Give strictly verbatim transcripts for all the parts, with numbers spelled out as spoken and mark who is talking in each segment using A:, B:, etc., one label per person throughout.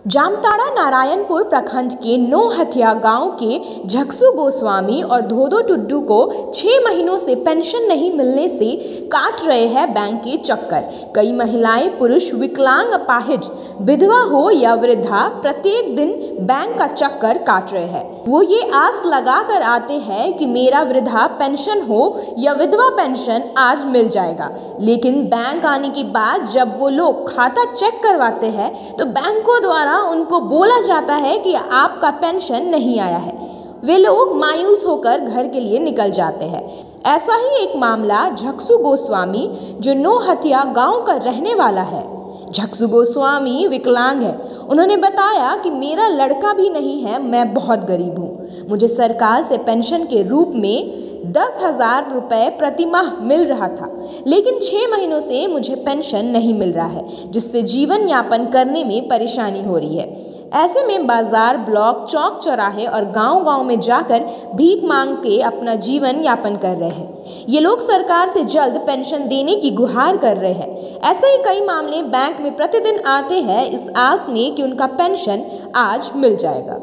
A: जामताड़ा नारायणपुर प्रखंड के नौहथिया गांव के झक्सू गोस्वामी और धोदो टुड्डू को छह महीनों से पेंशन नहीं मिलने से काट रहे हैं बैंक के चक्कर। कई महिलाएं, पुरुष, विकलांग, अपाहिज, विधवा हो या वृद्धा प्रत्येक दिन बैंक का चक्कर काट रहे हैं। वो ये आस लगा कर आते हैं कि मेरा वृद्धा पेंशन हो या विधवा पेंशन आज मिल जाएगा, लेकिन बैंक आने के बाद जब वो लोग खाता चेक करवाते हैं तो बैंकों द्वारा उनको बोला जाता है कि आपका पेंशन नहीं आया है। वे लोग मायूस होकर घर के लिए निकल जाते हैं। ऐसा ही एक मामला झक्सू गोस्वामी, जो नौहथिया गांव का रहने वाला है। झक्सू गोस्वामी विकलांग है। उन्होंने बताया कि मेरा लड़का भी नहीं है, मैं बहुत गरीब हूँ। मुझे सरकार से पेंशन के रूप में दस हजार रुपये प्रति माह मिल रहा था, लेकिन छः महीनों से मुझे पेंशन नहीं मिल रहा है, जिससे जीवन यापन करने में परेशानी हो रही है। ऐसे में बाजार, ब्लॉक, चौक चौराहे और गांव-गांव में जाकर भीख मांग के अपना जीवन यापन कर रहे हैं। ये लोग सरकार से जल्द पेंशन देने की गुहार कर रहे हैं। ऐसे ही कई मामले बैंक में प्रतिदिन आते हैं, इस आस में कि उनका पेंशन आज मिल जाएगा।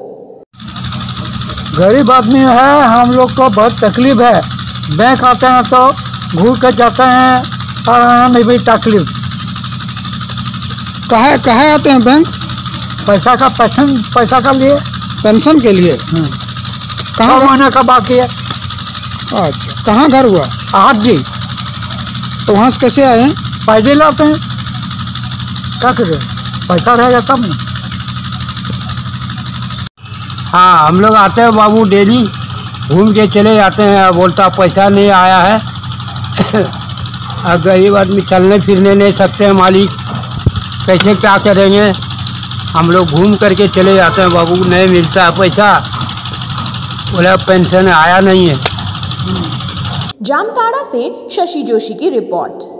B: गरीब आदमी है, हम लोग को बहुत तकलीफ है। बैंक आते हैं तो घूर कर जाते हैं और हमें भी तकलीफ।
C: कहाँ कहाँ आते हैं बैंक?
B: पैसा का पेंशन पैसा का लिए
C: पेंशन के लिए।
B: कहाँ महीने का बाकी है।
C: अच्छा, कहाँ घर हुआ?
B: आज जी।
C: तो वहाँ से कैसे आए हैं?
B: पैसे लाते हैं, क्या करें, पैसा रहेगा तब ना। हाँ, हम लोग आते हैं बाबू, डेली घूम के चले जाते हैं। बोलता पैसा नहीं आया है। अब गरीब आदमी चलने फिरने नहीं सकते हैं, मालिक कैसे क्या करेंगे। हम लोग घूम करके चले जाते हैं बाबू, नहीं मिलता है पैसा, बोला पेंशन आया नहीं है।
A: जामताड़ा से शशि जोशी की रिपोर्ट।